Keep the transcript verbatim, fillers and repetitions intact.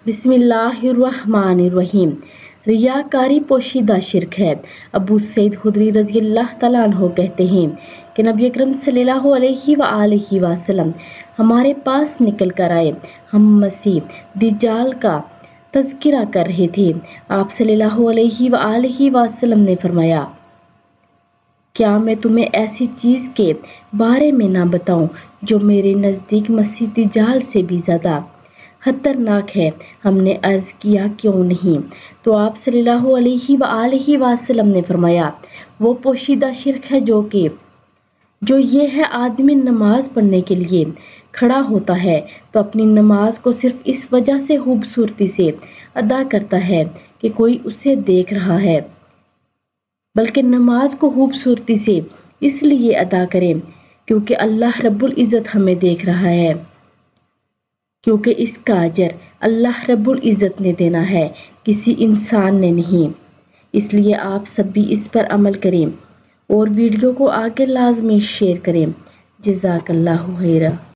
بسم اللہ الرحمن الرحیم۔ ریاکاری پوشیدہ شرک ہے۔ ابو سعید خدری رضی اللہ تعالیٰ عنہ کہتے ہیں کہ نبی اکرم صلی اللہ علیہ وآلہ وسلم ہمارے پاس نکل کر آئے۔ ہم مسیح دجال کا تذکرہ کر رہے تھے۔ آپ صلی اللہ علیہ وآلہ وسلم نے فرمایا، کیا میں تمہیں ایسی چیز کے بارے میں نہ بتاؤں جو میرے نزدیک مسیح دجال سے بھی زیادہ خطرناک ہے؟ ہم نے عرض کیا کیوں نہیں؟ تو آپ صلی اللہ علیہ وآلہ وسلم نے فرمایا، وہ پوشیدہ شرک ہے جو کہ جو یہ ہے، آدمی نماز پڑھنے کے لیے کھڑا ہوتا ہے تو اپنی نماز کو صرف اس وجہ سے خوبصورتی سے ادا کرتا ہے کہ کوئی اسے دیکھ رہا ہے، بلکہ نماز کو خوبصورتی سے اس لیے ادا کریں کیونکہ اللہ رب العزت ہمیں دیکھ رہا ہے، کیونکہ اس کا اجر اللہ رب العزت نے دینا ہے، کسی انسان نے نہیں۔ اس لیے آپ سب بھی اس پر عمل کریں اور ویڈیو کو آگے لازمی شیئر کریں۔ جزاک اللہ خیرا۔